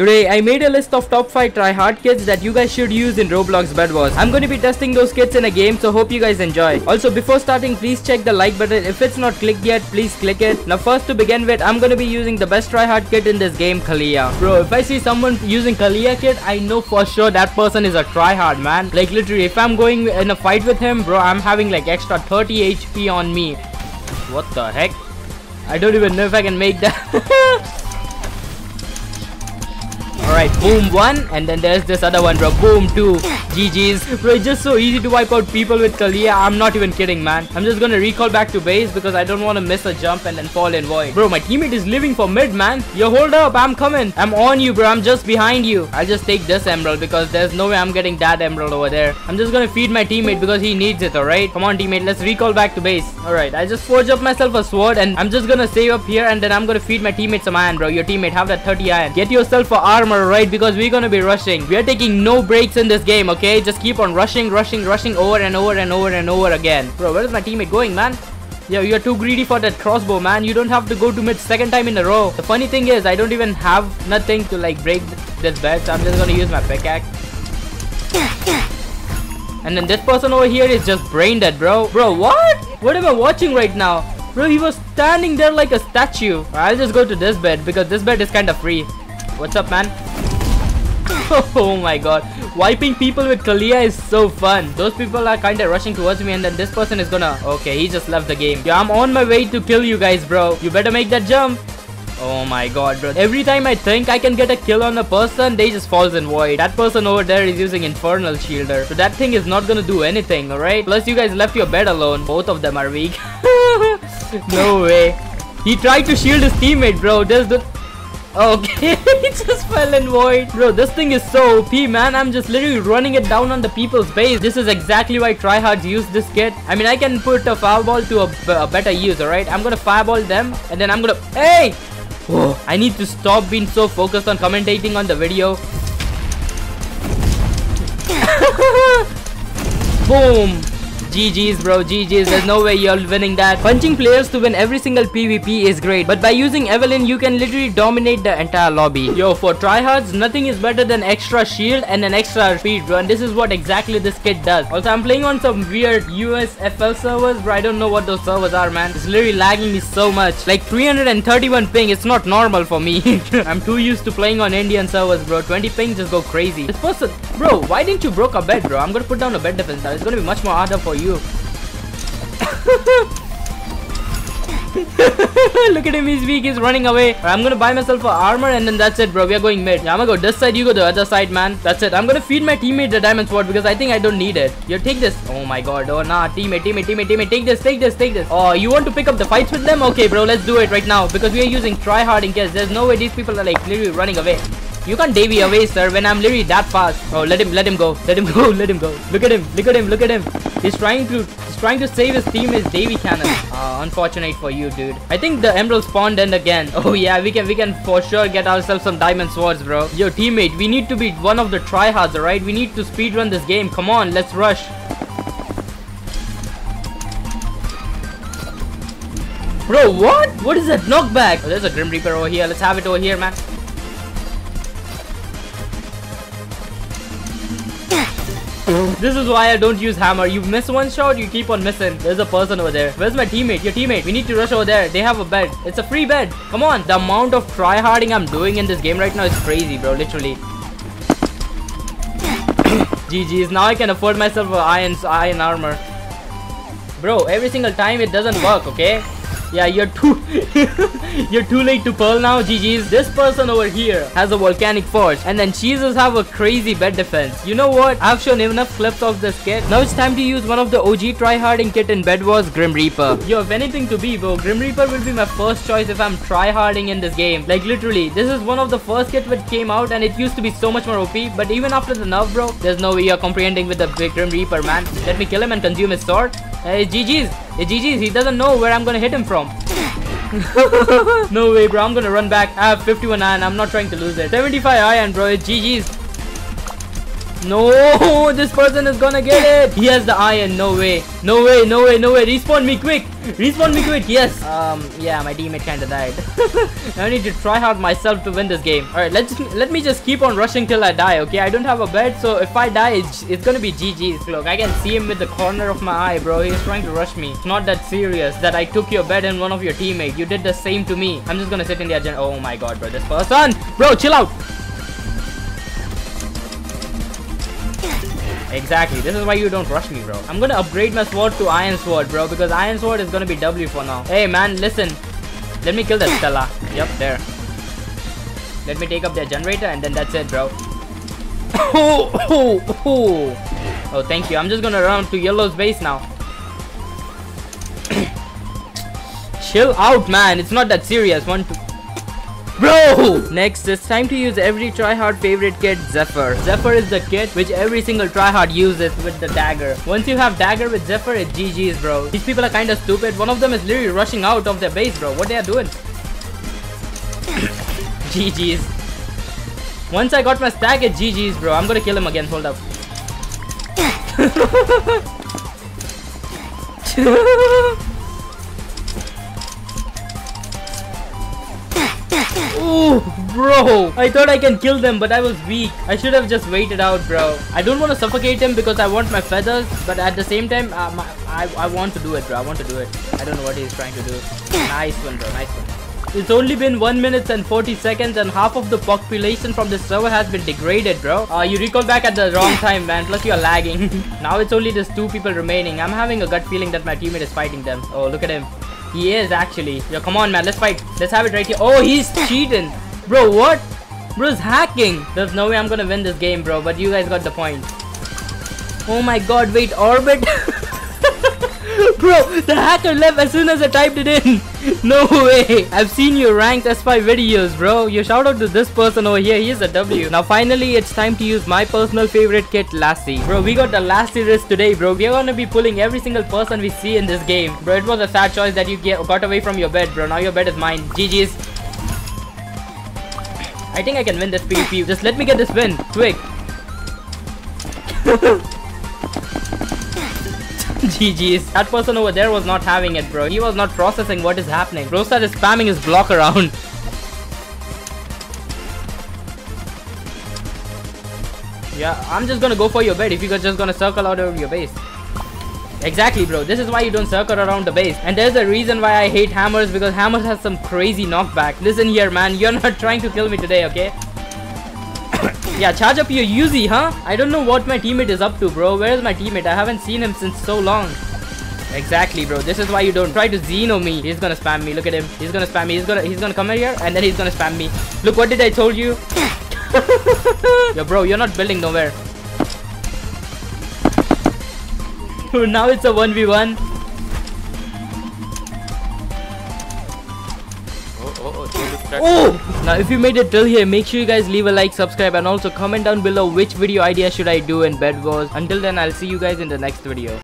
Today I made a list of top 5 tryhard kits that you guys should use in Roblox Bedwars. I'm going to be testing those kits in a game, so hope you guys enjoy. Also, before starting, please check the like button. If it's not clicked yet, please click it. Now first, to begin with, I'm going to be using the best tryhard kit in this game, Kalia. Bro, if I see someone using Kalia kit, I know for sure that person is a tryhard, man. Like literally, if I'm going in a fight with him, bro, I'm having like extra 30 HP on me. What the heck? I don't even know if I can make that. Alright, boom 1, and then there's this other one, bro. Boom 2. GG's. Bro, it's just so easy to wipe out people with Kalia. I'm not even kidding, man. I'm just gonna recall back to base because I don't want to miss a jump and then fall in void. Bro, my teammate is living for mid, man. Yo, hold up. I'm coming. I'm on you, bro. I'm just behind you. I'll just take this emerald because there's no way I'm getting that emerald over there. I'm just gonna feed my teammate because he needs it, alright? Come on, teammate. Let's recall back to base. Alright, I just forged up myself a sword and I'm just gonna save up here and then I'm gonna feed my teammate some iron, bro. Your teammate, have that 30 iron. Get yourself for armor, right? Because we're gonna be rushing. We are taking no breaks in this game, okay? Just keep on rushing over and over again. Bro, where is my teammate going, man? Yo, you're too greedy for that crossbow, man. You don't have to go to mid second time in a row. The funny thing is, I don't even have nothing to like break this bed, so I'm just gonna use my pickaxe. And then this person over here is just brain dead, bro. Bro, what? What am I watching right now? Bro, he was standing there like a statue. I'll just go to this bed because this bed is kind of free. What's up, man? Oh my god, wiping people with Kalia is so fun. Those people are kinda rushing towards me and then this person is gonna... Okay, he just left the game. Yeah, I'm on my way to kill you guys, bro. You better make that jump. Oh my god, bro. Every time I think I can get a kill on a person, they just falls in void. That person over there is using infernal shielder. So that thing is not gonna do anything, alright? Plus you guys left your bed alone. Both of them are weak. No way. He tried to shield his teammate, bro. There's the... Okay, he just fell in void. Bro, this thing is so OP, man. I'm just literally running it down on the people's base. This is exactly why tryhards use this kit. I mean, I can put a fireball to a better use, alright? I'm gonna fireball them and then I'm gonna... Hey! Whoa, I need to stop being so focused on commentating on the video. Boom! GG's, bro. GG's. There's no way you're winning that. Punching players to win every single PvP is great, but by using Evelyn, you can literally dominate the entire lobby. Yo, for tryhards, nothing is better than extra shield and an extra speed, bro. And this is what exactly this kit does. Also, I'm playing on some weird USFL servers, bro. I don't know what those servers are, man. It's literally lagging me so much. Like 331 ping. It's not normal for me. I'm too used to playing on Indian servers, bro. 20 ping just go crazy. This person, bro, why didn't you broke a bed, bro? I'm gonna put down a bed defense now. It's gonna be much more harder for you. Look at him, he's weak, he's running away. I'm gonna buy myself a armor and then that's it, bro. We are going mid. Yeah, I'm gonna go this side, you go the other side, man. That's it. I'm gonna feed my teammate the diamond sword because I think I don't need it. You take this. Oh my god. Oh nah, teammate. Take this. Oh, you want to pick up the fights with them? Okay, bro, let's do it right now because we are using tryhard in case. There's no way these people are like literally running away. You can't davy away, sir, when I'm literally that fast. Oh, let him go. Let him go. Look at him. He's trying to save his team with davy cannon. Unfortunate for you, dude. I think the emerald spawned in again. Oh yeah, we can for sure get ourselves some diamond swords, bro. Yo, teammate, we need to be one of the tryhards, alright? We need to speedrun this game. Come on, let's rush. Bro, what? What is that knockback? Oh, there's a Grim Reaper over here. Let's have it over here, man. This is why I don't use hammer. You miss one shot, you keep on missing. There's a person over there. Where's my teammate? Your teammate. We need to rush over there. They have a bed. It's a free bed. Come on. The amount of tryharding I'm doing in this game right now is crazy, bro. Literally. GG's. Now I can afford myself a iron armor. Bro, every single time it doesn't work, okay? Yeah, you're too late to pearl now. GG's. This person over here has a volcanic forge and then cheeses have a crazy bed defense. You know what? I've shown enough clips of this kit. Now it's time to use one of the OG tryharding kit in Bedwars, Grim Reaper. Yo, if anything to be, bro, Grim Reaper will be my first choice if I'm tryharding in this game. Like literally, this is one of the first kits which came out and it used to be so much more OP, but even after the nerf, bro, there's no way you're comprehending with the big Grim Reaper, man. Let me kill him and consume his sword. Hey, GG's. Hey, GG's. He doesn't know where I'm gonna hit him from. No way, bro. I'm gonna run back. I have 51 iron. I'm not trying to lose it. 75 iron, bro. It's GG's. No, this person is gonna get it. He has the iron. No way. No way. No way. No way. Respawn me quick. Respawn me quick. Yes. Yeah, my teammate kinda died. I need to try hard myself to win this game. Alright, let me just keep on rushing till I die, okay? I don't have a bed, so if I die, it's gonna be GG's. Look, I can see him with the corner of my eye, bro. He's trying to rush me. It's not that serious that I took your bed and one of your teammates. You did the same to me. I'm just gonna sit in the agenda. Oh my god, bro. This person. Bro, chill out. Exactly. This is why you don't rush me, bro. I'm gonna upgrade my sword to iron sword, bro, because iron sword is gonna be W for now. Hey, man, listen. Let me kill that Stella. Yep, there. Let me take up their generator and then that's it, bro. Oh, thank you. I'm just gonna run to yellow's base now. Chill out, man. It's not that serious. 1, 2. Bro! Next, it's time to use every tryhard favorite kit, Zephyr. Zephyr is the kit which every single tryhard uses with the dagger. Once you have dagger with Zephyr, it's GG's, bro. These people are kinda stupid. One of them is literally rushing out of their base, bro. What they are doing? GG's. Once I got my stack, it's GG's, bro. I'm gonna kill him again. Hold up. Oh, bro. I thought I can kill them, but I was weak. I should have just waited out, bro. I don't want to suffocate him because I want my feathers, but at the same time, I want to do it, bro. I want to do it. I don't know what he's trying to do. Nice one, bro. Nice one. It's only been 1 minute and 40 seconds and half of the population from this server has been degraded, bro. You recall back at the wrong time, man. Plus you're lagging. Now it's only just 2 people remaining. I'm having a gut feeling that my teammate is fighting them. Oh, look at him. He is actually. Yo, come on, man. Let's fight. Let's have it right here. Oh, he's cheating. Bro, what? Bro's hacking. There's no way I'm gonna win this game, bro. But you guys got the point. Oh my god, wait. Orbit? Bro, the hacker left as soon as I typed it in. No way. I've seen your ranked S5 videos, bro. You shout out to this person over here. He is a W. Now finally, it's time to use my personal favorite kit, Lassie. Bro, we got the Lassie wrist today, bro. We are gonna be pulling every single person we see in this game. Bro, it was a sad choice that you got away from your bed, bro. Now your bed is mine. GG's. I think I can win this PvP. Just let me get this win. Quick. GG's. That person over there was not having it, bro. He was not processing what is happening. Bro started spamming his block around. Yeah, I'm just gonna go for your bed if you're just gonna circle out of your base. Exactly, bro. This is why you don't circle around the base. And there's a reason why I hate hammers, because hammers has some crazy knockback. Listen here, man. You're not trying to kill me today, okay? Yeah, charge up your Uzi, huh? I don't know what my teammate is up to, bro. Where is my teammate? I haven't seen him since so long. Exactly, bro. This is why you don't try to Xeno me. He's gonna spam me. Look at him. He's gonna spam me. He's gonna come in here and then he's gonna spam me. Look, what did I told you? Yo, bro, you're not building nowhere. Now it's a 1v1. Oh! Now if you made it till here, make sure you guys leave a like, subscribe and also comment down below which video idea should I do in Bed Wars. Until then, I'll see you guys in the next video.